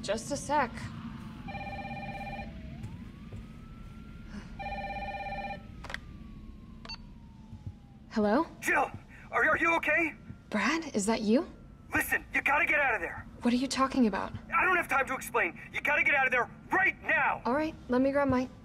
Just a sec. Hello? Jill, are you okay? Brad, is that you? Listen, you gotta get out of there. What are you talking about? I don't have time to explain. You gotta get out of there right now. All right, let me grab my...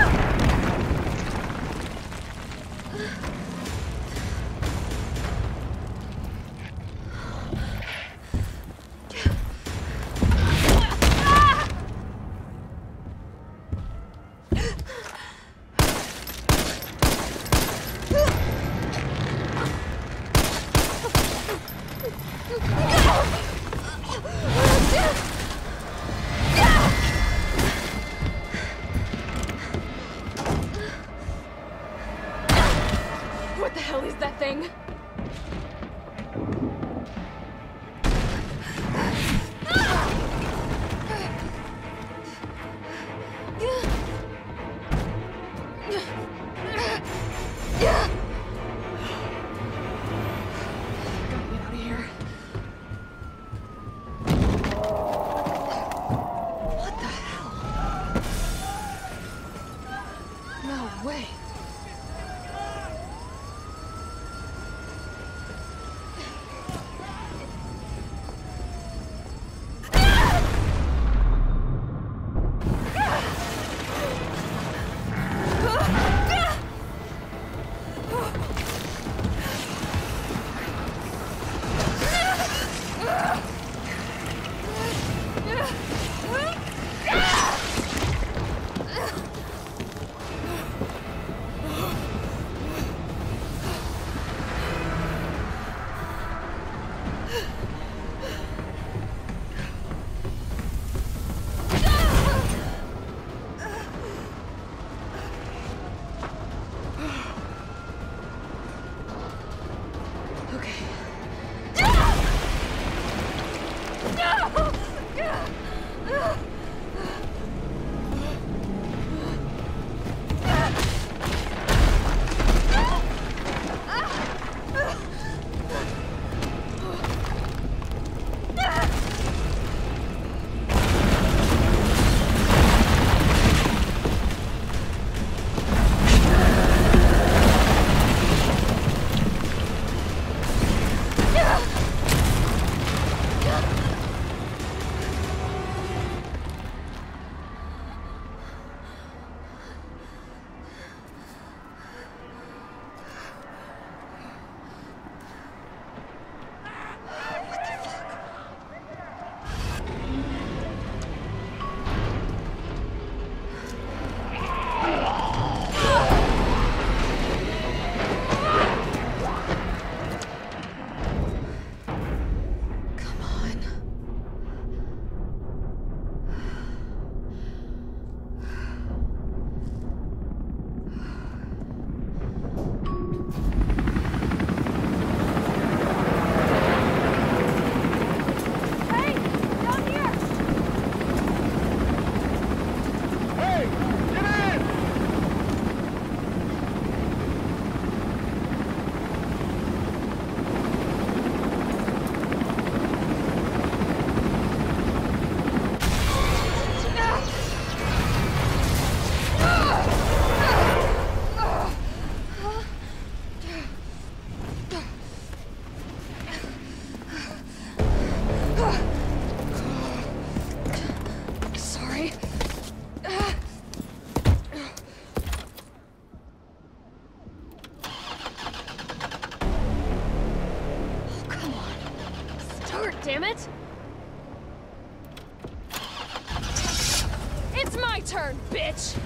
What the hell is that thing? Damn it! It's my turn, bitch!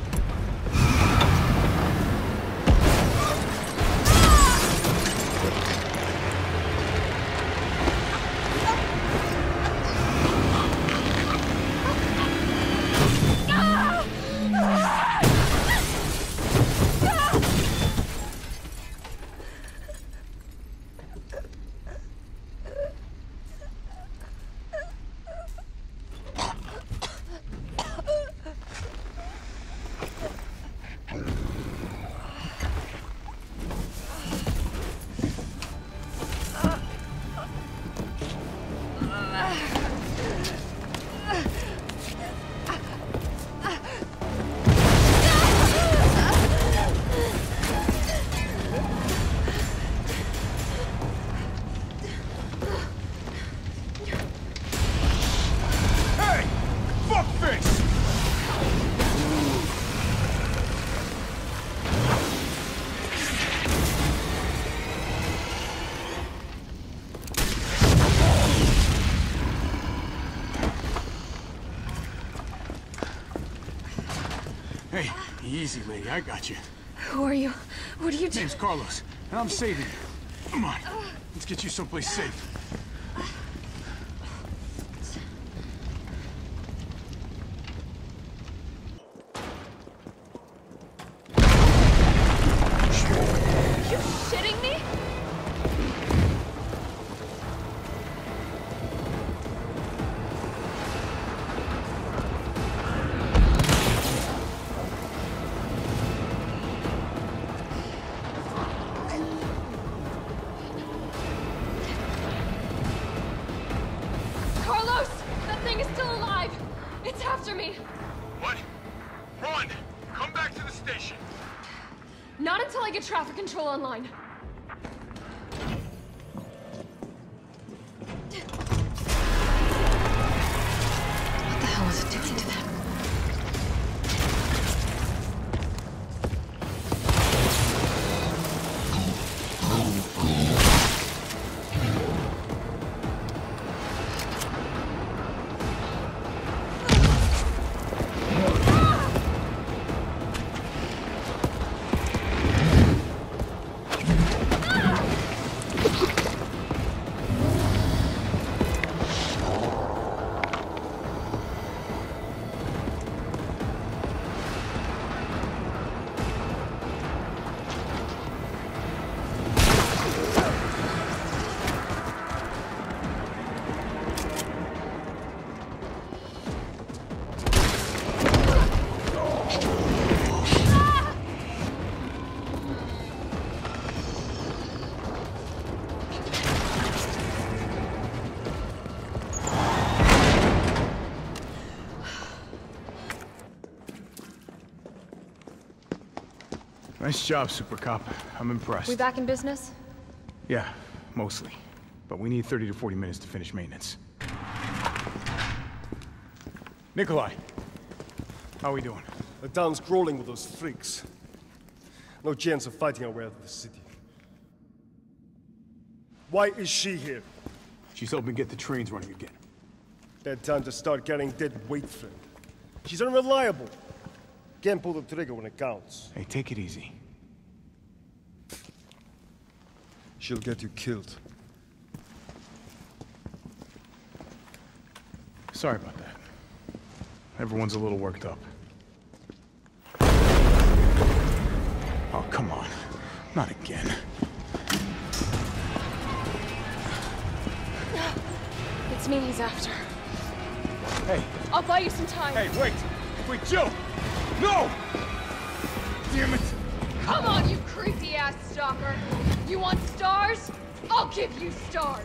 Hey, easy, lady. I got you. Who are you? What are you doing? Name's Carlos, and I'm saving you. Come on. Let's get you someplace safe. You shitting me? Carlos! That thing is still alive! It's after me! What? Run! Come back to the station. Not until I get traffic control online. What the hell is it doing to them? Nice job, Super Cop. I'm impressed. We back in business? Yeah, mostly. But we need 30 to 40 minutes to finish maintenance. Nikolai, how are we doing? The town's crawling with those freaks. No chance of fighting our way out of the city. Why is she here? She's helping get the trains running again. Bad time to start carrying dead weight, friend. She's unreliable. Can't pull the trigger when it counts. Hey, take it easy. She'll get you killed. Sorry about that. Everyone's a little worked up. Oh, come on. Not again. It's me he's after. Hey, I'll buy you some time. hey, wait! Wait, Jill! No! Damn it! Come on, you creepy-ass stalker! You want stars? I'll give you stars!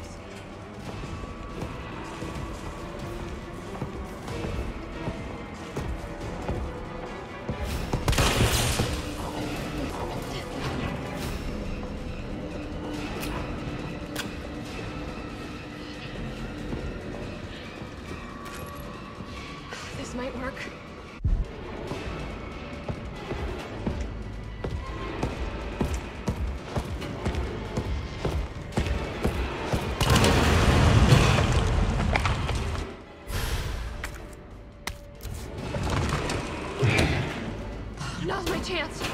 This might work. Now's my chance.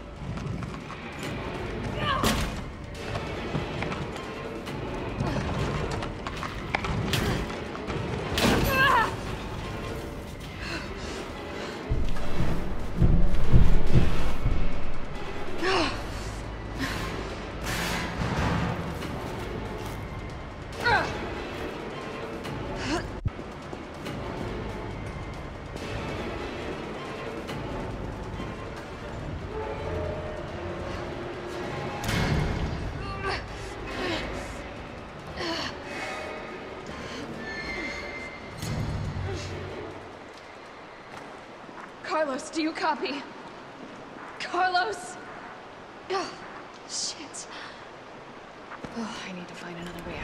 Carlos, do you copy? Carlos! Oh, shit. Oh, I need to find another way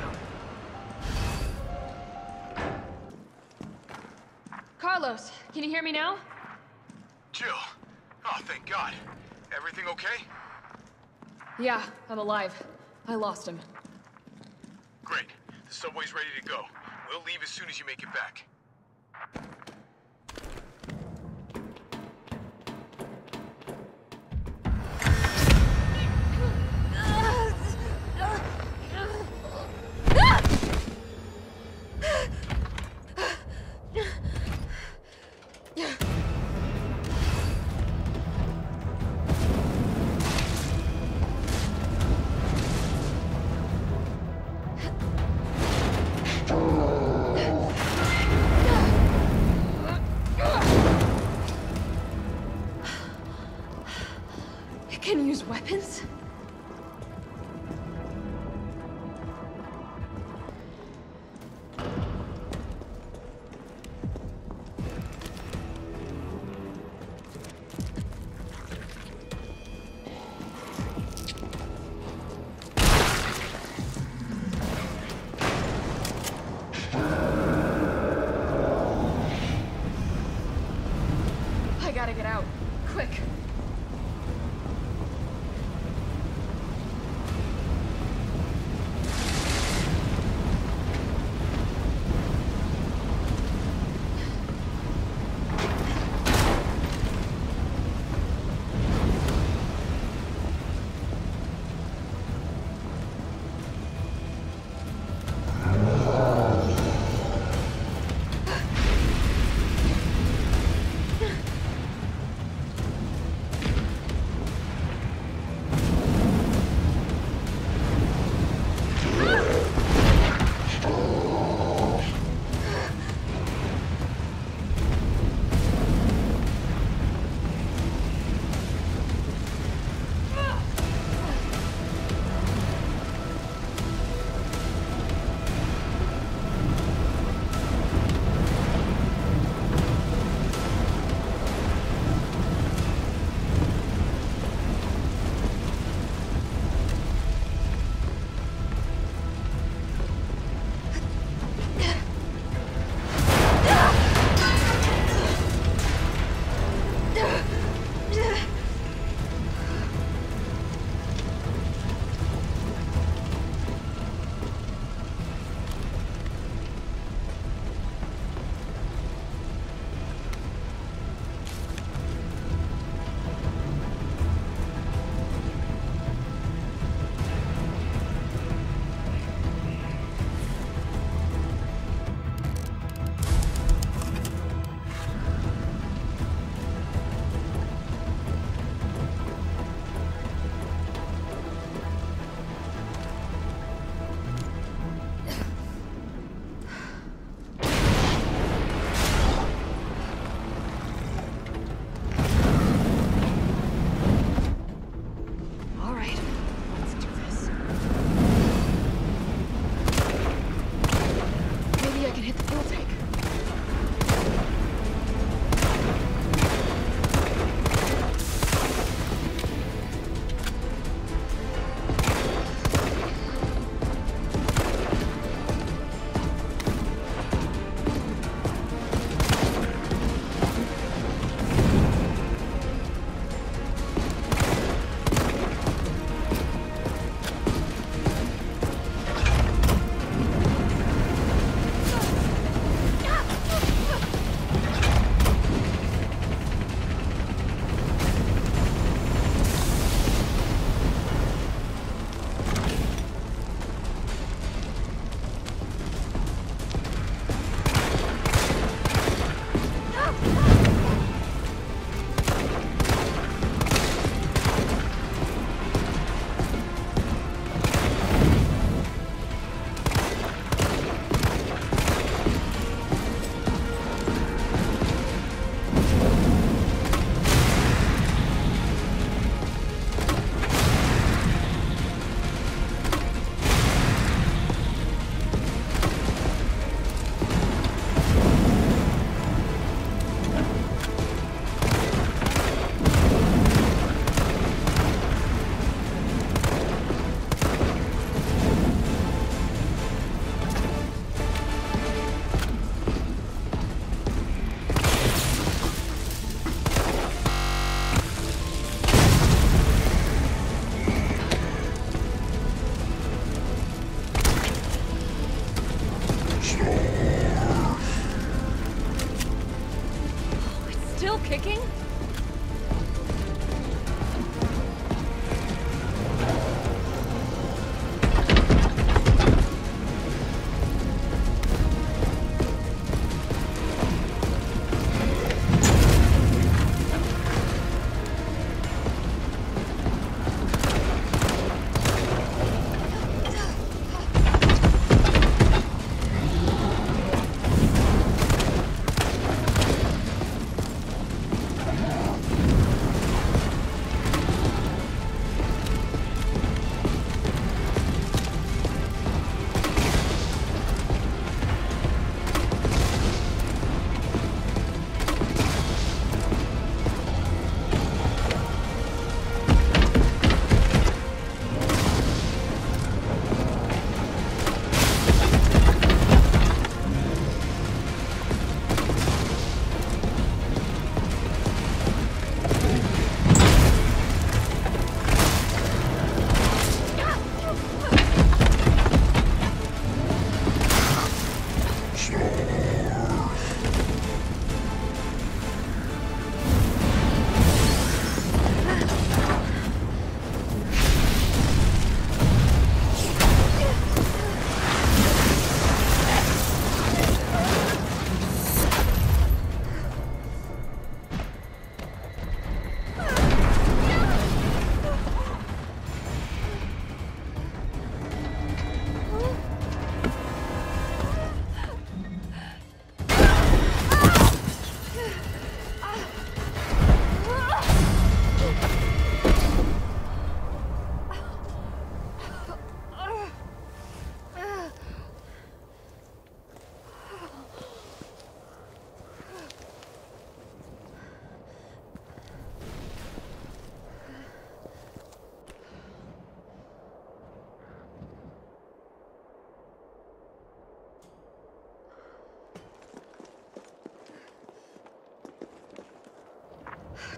out. Carlos, can you hear me now? Jill! Oh, thank God. Everything okay? Yeah, I'm alive. I lost him. Great. The subway's ready to go. We'll leave as soon as you make it back. can use weapons? I gotta get out. Quick. kicking?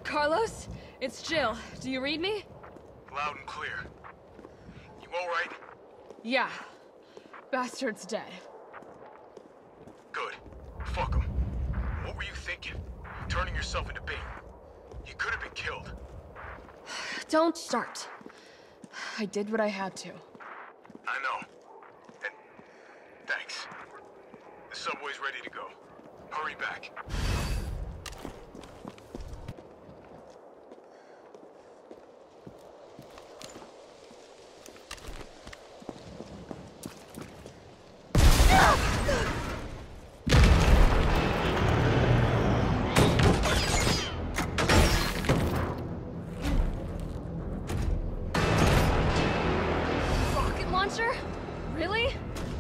Carlos? It's Jill. Do you read me? Loud and clear. You all right? Yeah. Bastard's dead. Good. Fuck him. What were you thinking? Turning yourself into bait. You could have been killed. Don't start. I did what I had to. I know. And thanks. The subway's ready to go. Hurry back. Rocket launcher? Really?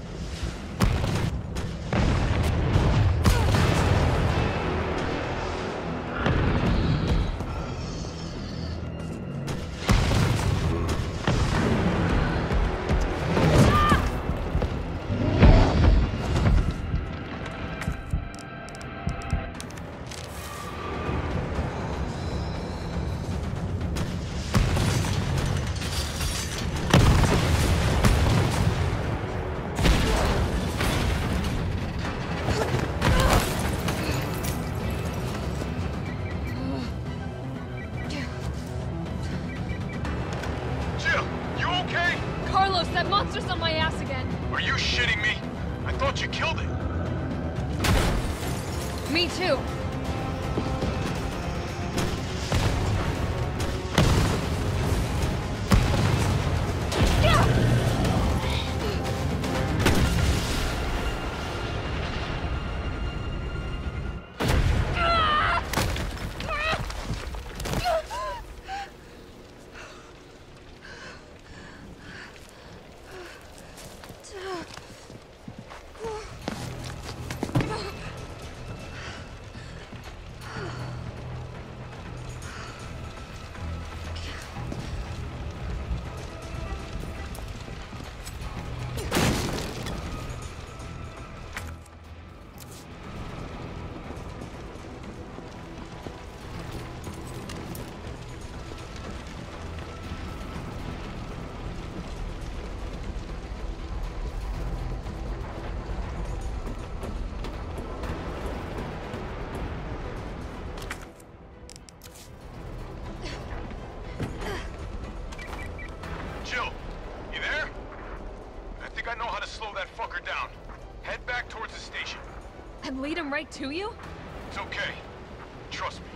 Jill, you okay? Carlos, that monster's on my ass again. Are you shitting me? I thought you killed it. Me too. Jill, you there? I think I know how to slow that fucker down. Head back towards the station. And lead him right to you? It's okay. Trust me.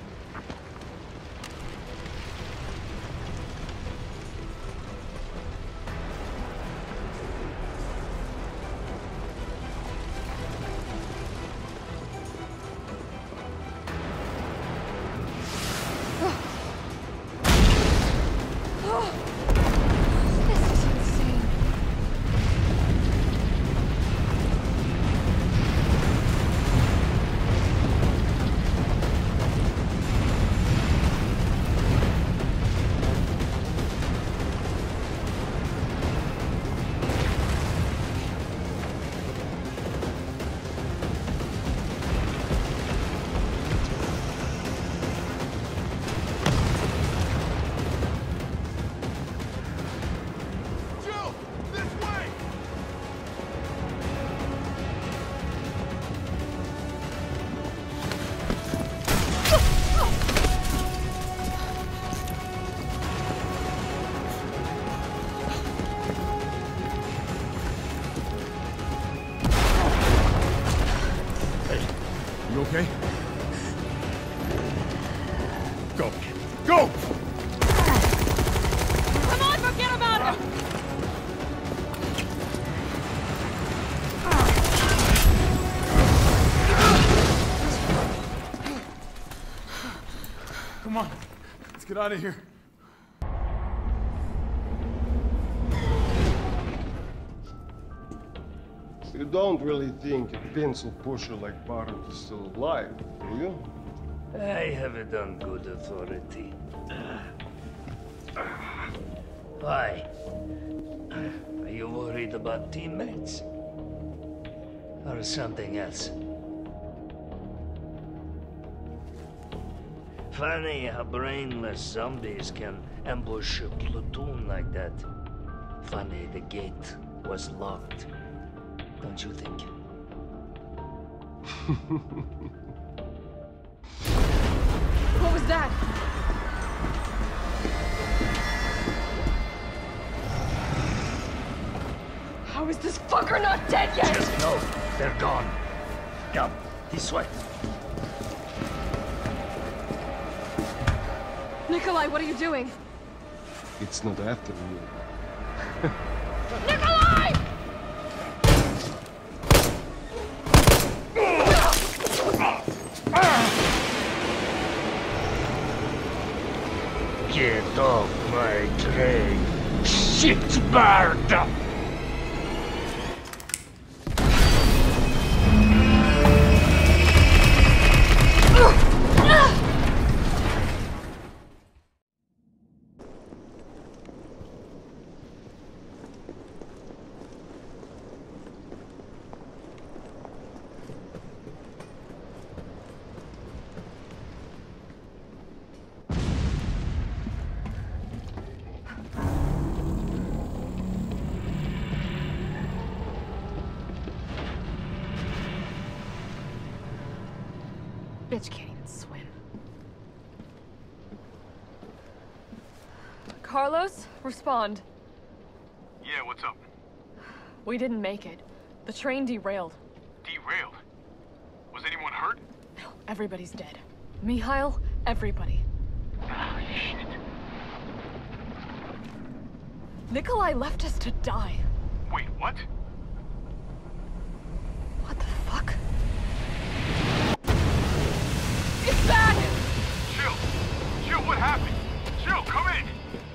This is insane. Jill, this way! You okay? Go. Go! Come on, forget about him! Come on. Let's get out of here. You don't really think a pencil pusher like Barrett is still alive, do you? I have it on good authority. Why? Are you worried about teammates? Or something else? Funny how brainless zombies can ambush a platoon like that. Funny the gate was locked. Don't you think? What was that? How is this fucker not dead yet? Just know they're gone. Come, this way. Nikolai, what are you doing? It's not after you. Nikolai! Get off my train, shitbird! Bitch can't even swim. Carlos, respond. Yeah, what's up? We didn't make it. The train derailed. Derailed? Was anyone hurt? No, everybody's dead. Mikhail, everybody. Ah, shit. Nikolai left us to die. Wait, what? What the fuck? It's bad! Chill. Chill, what happened? Chill, come in.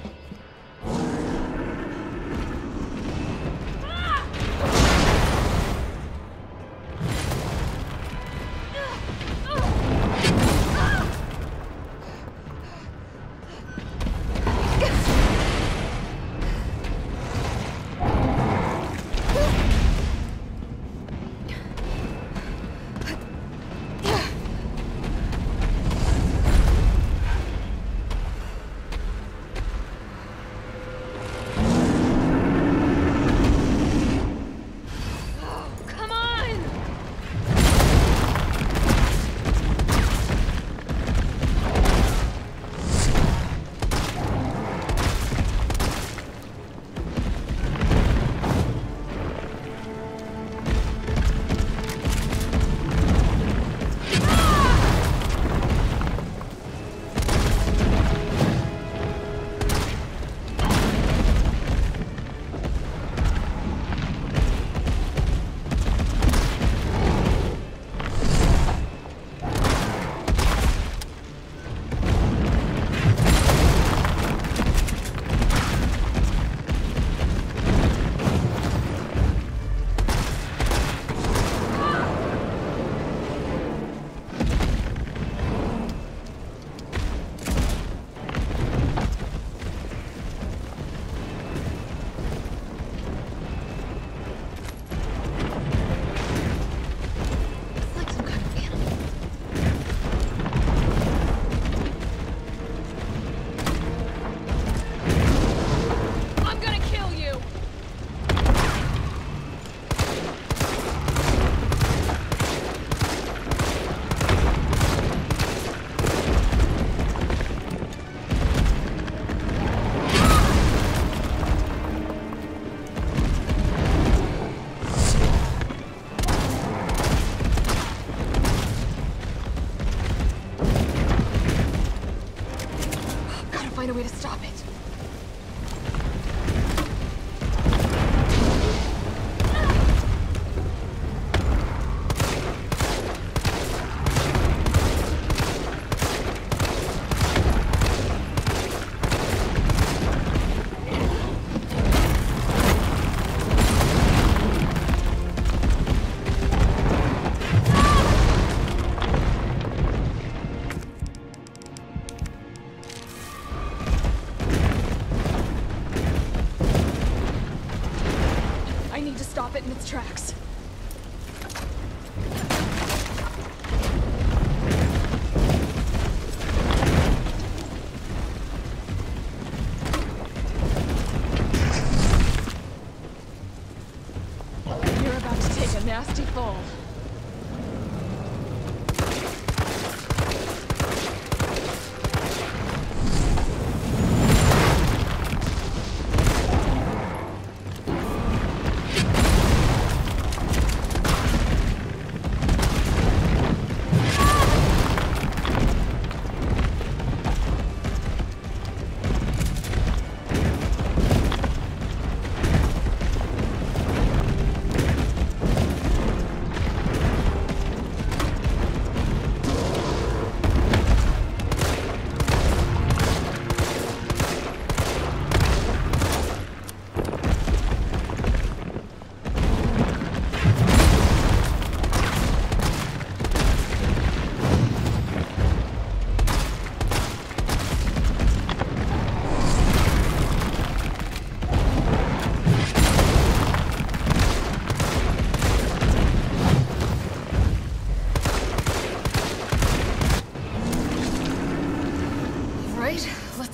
Find a way to stop it.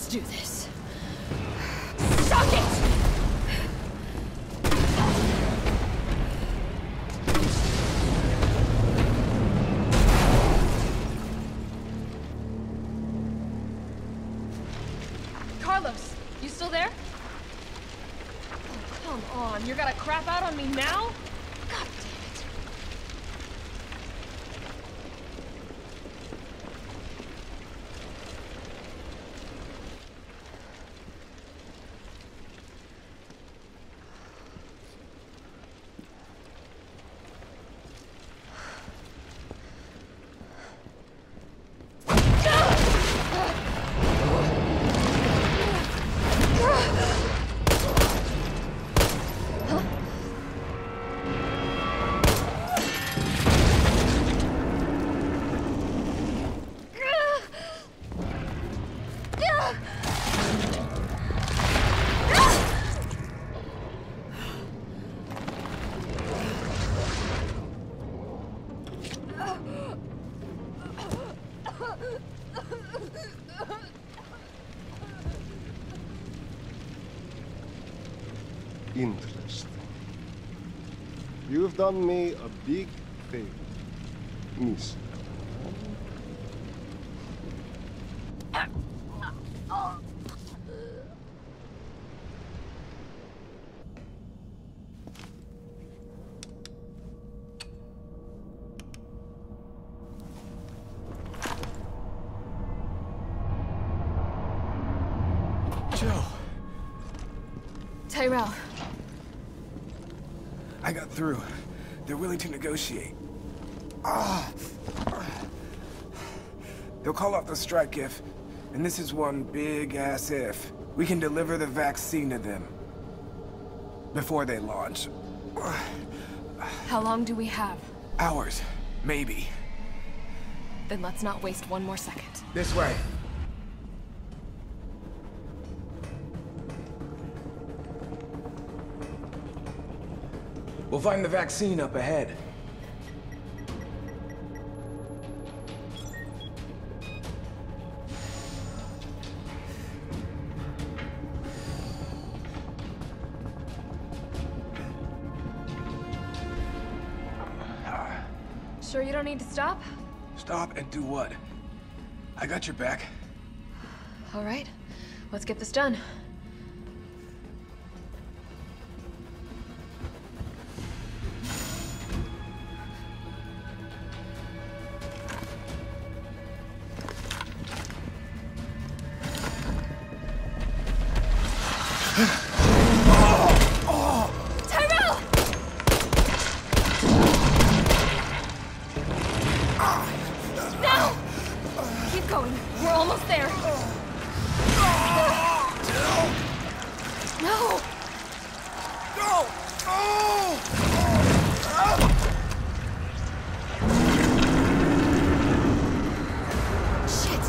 Let's do this. Suck it! Carlos, you still there? Oh, come on. You're gonna crap out on me now? God damn it. Interesting. You've done me a big favor, miss. Joe, Tyrell, I got through. They're willing to negotiate. They'll call off the strike if, and this is one big-ass if, we can deliver the vaccine to them before they launch. how long do we have? Hours, maybe. Then let's not waste one more second. This way. We'll find the vaccine up ahead. Sure you don't need to stop? Stop and do what? I got your back. All right, let's get this done. We're almost there. No! Shit!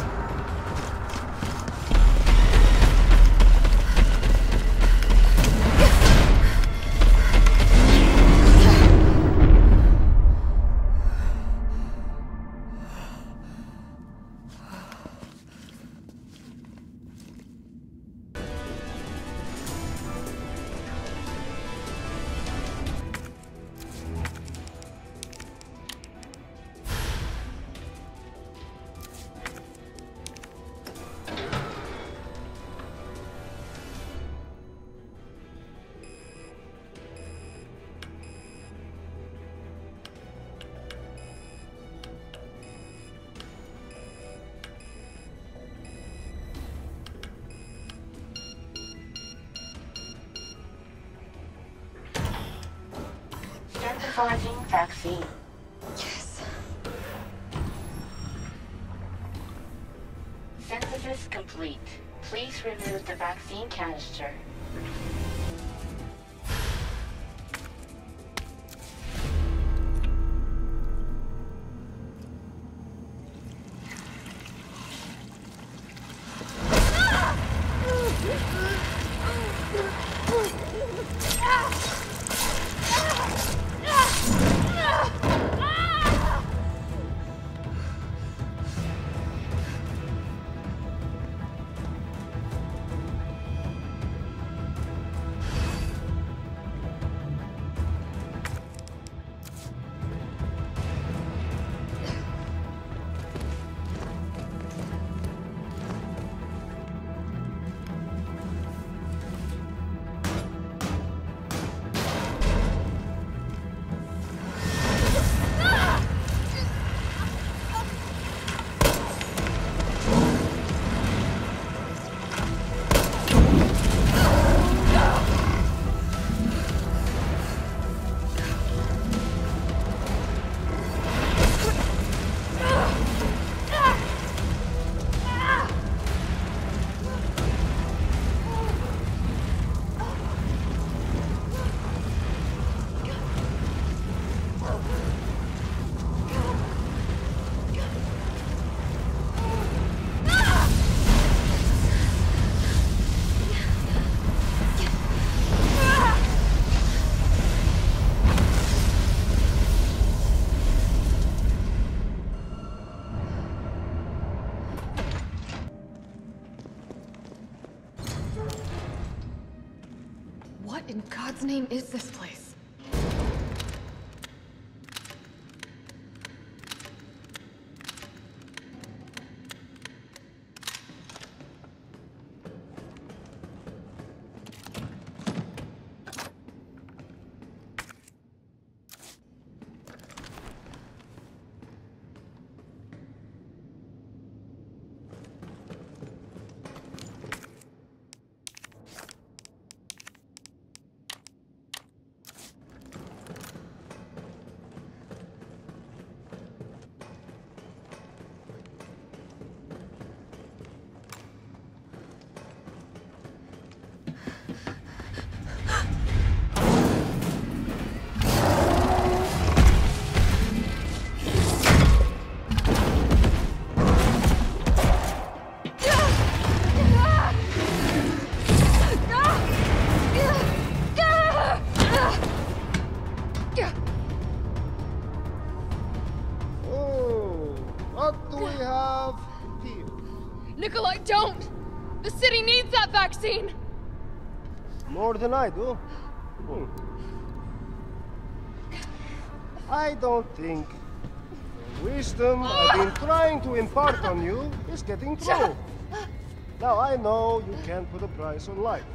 Synthesizing vaccine. Yes. Synthesis complete. Please remove the vaccine canister. in God's name is this place? Nikolai, don't! The city needs that vaccine! More than I do. I don't think the wisdom I've been trying to impart on you is getting through. Now, I know you can't put a price on life.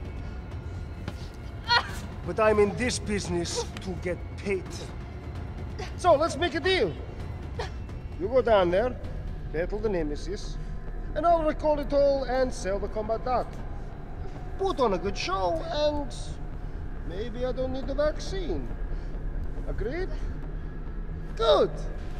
But I'm in this business to get paid. So, let's make a deal. You go down there, battle the Nemesis, and I'll recall it all and sell the combat data. Put on a good show, and maybe I don't need the vaccine. Agreed? Good!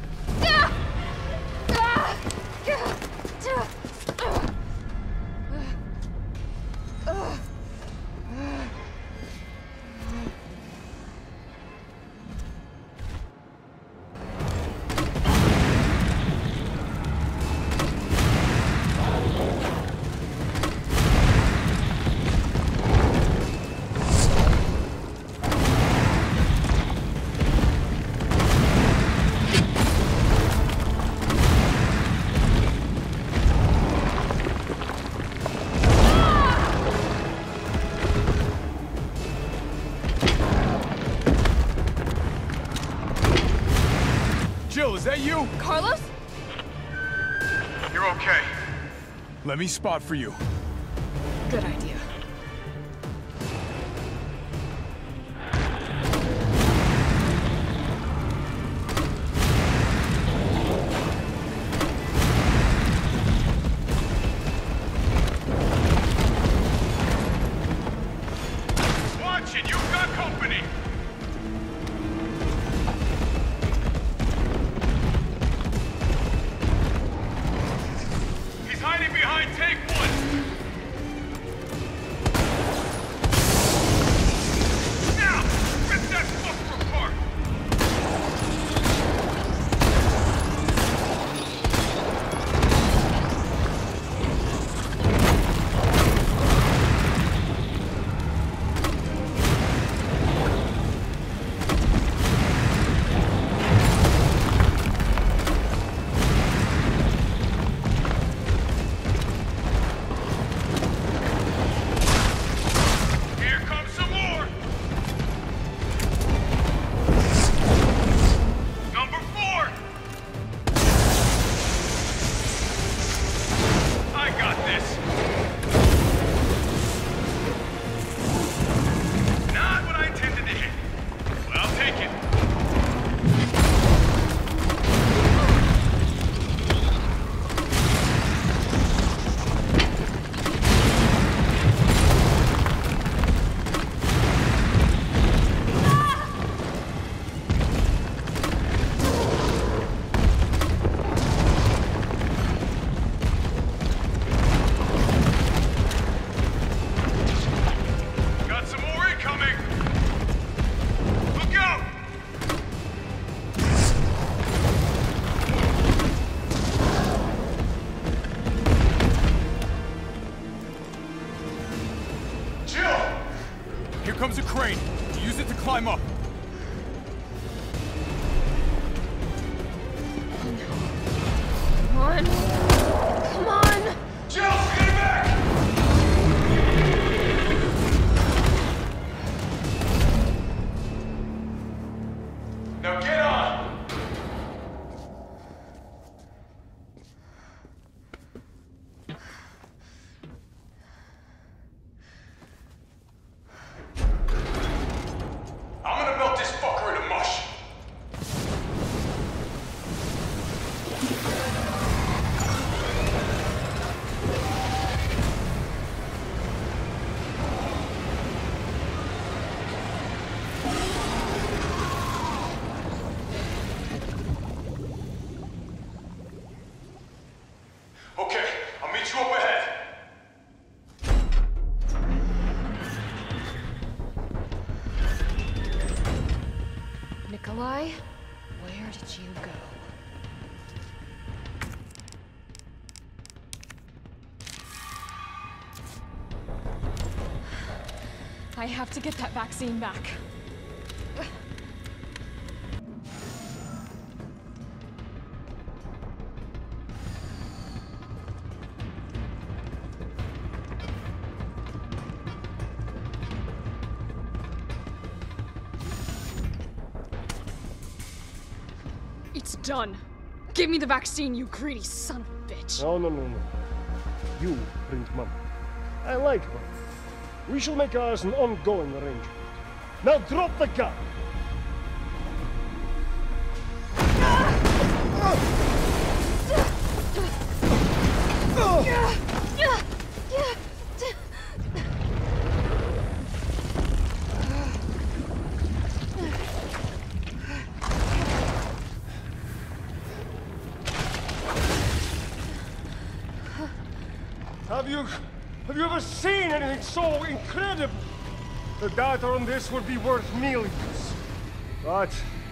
Jill, is that you? Carlos? You're okay. Let me spot for you. Good idea. Watch it, you've got company! He's hiding behind tank one! Now! Rip that fucker apart! Here comes some more! Number 4! I got this! Not what I intended to hit. But I'll take it. Got some more incoming! Look out! Jill! Here comes a crane. Use it to climb up. Come on. Come on! Jill, get back! Okay, I'll meet you up ahead. Nikolai, where did you go? I have to get that vaccine back. It's done. Give me the vaccine, you greedy son of a bitch. No. You print money. I like money. We shall make ours an ongoing arrangement. Now drop the gun! Have you ever seen anything so incredible? The data on this would be worth millions. But,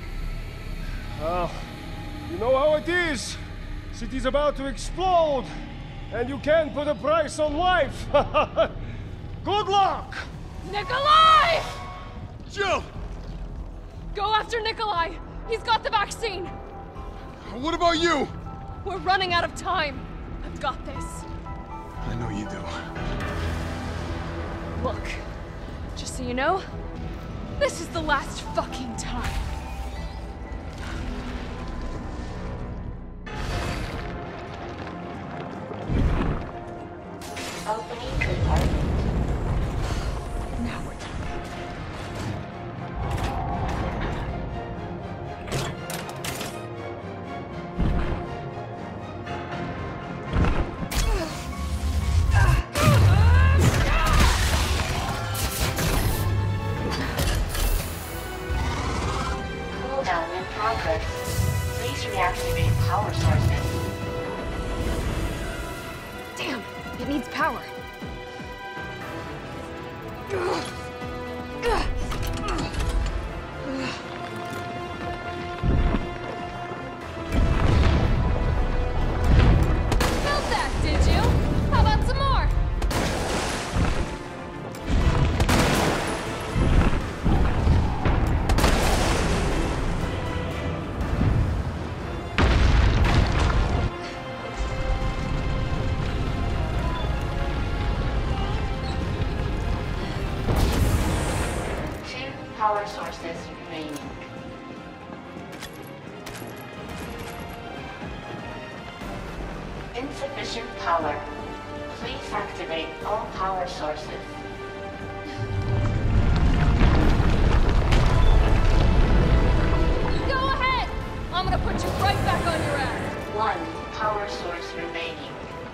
you know how it is. City's about to explode, and you can't put a price on life. Good luck! Nikolai! Jill! Go after Nikolai! He's got the vaccine! What about you? We're running out of time. I've got this. I know you do. Look, just so you know, this is the last fucking time. Opening compartment. Now we're done. Cooldown in progress. Please reactivate power sources. Damn, it needs power. Felt that, did you? How about some more? Power sources remaining. Insufficient power. Please activate all power sources. Go ahead! I'm gonna put you right back on your ass. One power source remaining.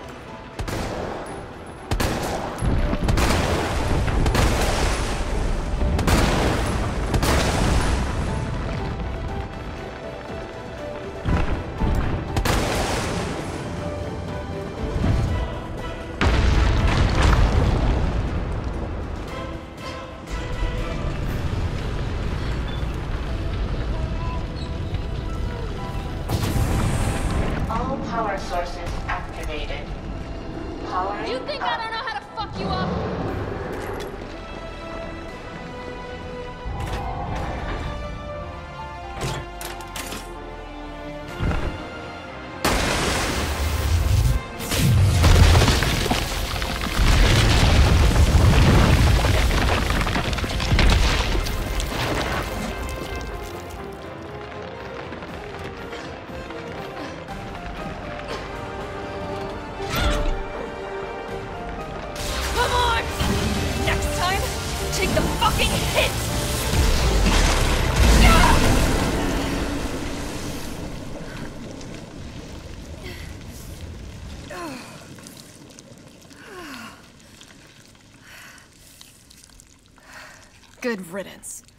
All power sources activated. Powering You think I up. don't know how to fuck you up? Come on! Next time, take the fucking hit! Good riddance.